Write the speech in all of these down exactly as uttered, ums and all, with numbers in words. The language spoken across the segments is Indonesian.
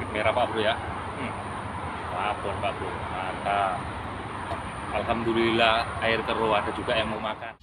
Sirip merah Pak Bro ya. Hmm. Babon Pak Bro, mantap. Alhamdulillah air keruh, ada juga yang mau makan.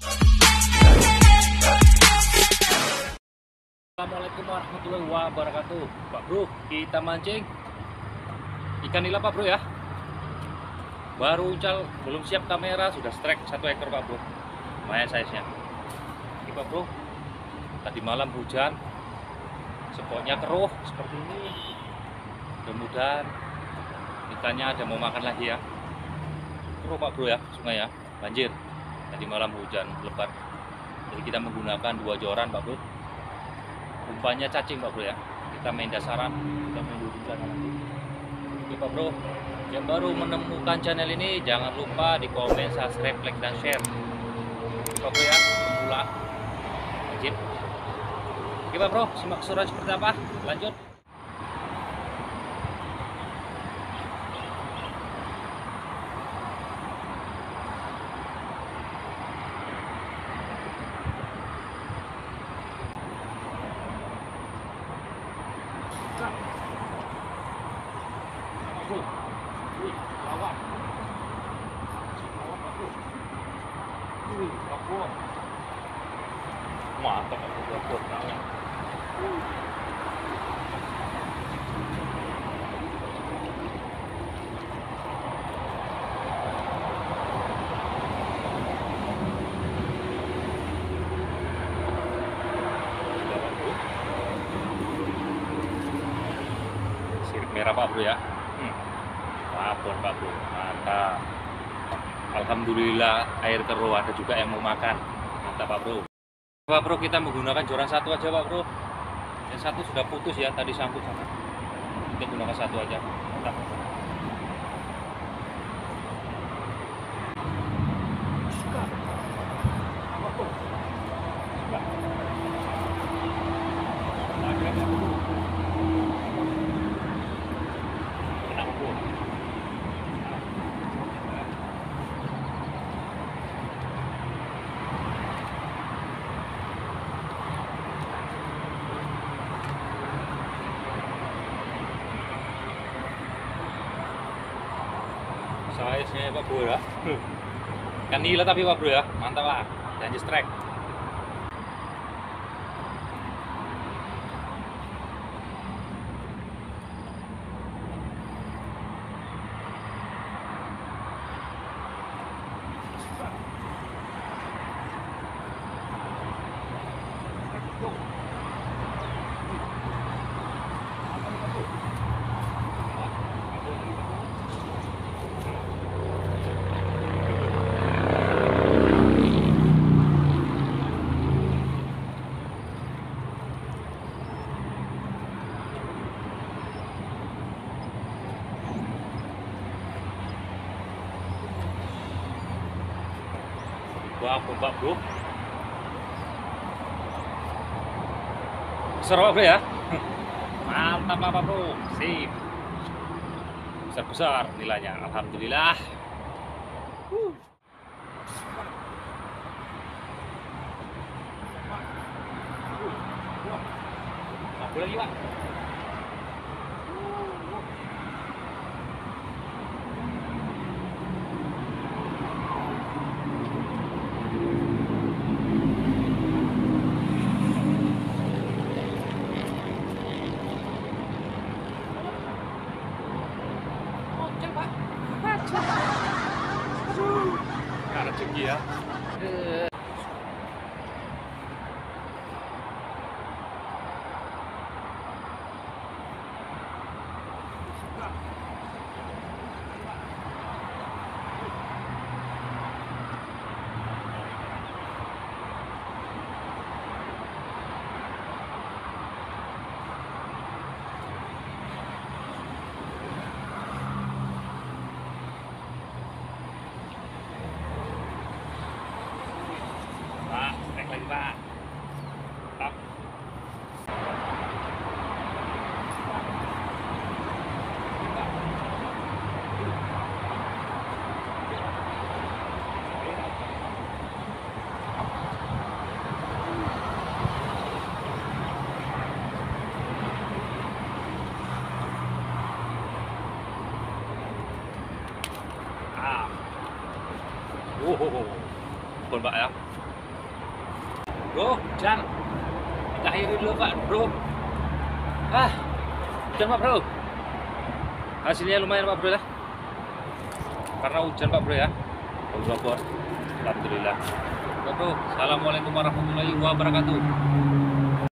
Assalamualaikum warahmatullahi wabarakatuh. Pak Bro, kita mancing ikan nila Pak Bro ya. Baru uncal, belum siap kamera, sudah strike satu ekor Pak Bro. Lumayan size-nya. Ini Pak Bro, tadi malam hujan, spotnya keruh seperti ini. Mudah-mudahan ikannya ada mau makan lagi ya. Keruh Pak Bro ya, sungai ya, banjir. Tadi malam hujan lebat. Jadi kita menggunakan dua joran Pak Bro. Umpannya cacing Pak Bro ya. Kita main dasaran, kita main hujan nanti. Oke Pak Bro, yang baru menemukan channel ini jangan lupa di komen, subscribe, like, dan share. Oke Pak Bro ya, pemula wajib. Oke Pak Bro, simak keseruan seperti apa? Lanjut. Mantap aku buat namanya. Sirip merah Pak Bro ya. Hmm. Babon Pak Bro, mantap. Alhamdulillah air keruh, ada juga yang mau makan. Mantap Pak Bro. Pak Bro, kita menggunakan joran satu aja Pak Bro. Yang satu sudah putus ya, tadi sangkut sana. Kita gunakan satu aja. Mantap. Size-nya Pak Bro ya. Ikan nila tapi Pak Bro ya, mantap lah. Janji strike. Wah, Pak Bro. Besar Pak Bro ya. Mantap Pak Bro. Sip. Besar-besar nilainya. Alhamdulillah. Uh. Nah, boleh lagi Pak. Karena tinggi ya. Oh, oh, oh. Betul Pak ya. Bro, hujan. Kita akhiri dulu Pak, bro. Ah, hujan Pak bro. Hasilnya lumayan Pak bro ya. Karena hujan Pak bro ya. Bogor, alhamdulillah. Bro, assalamualaikum warahmatullahi wabarakatuh.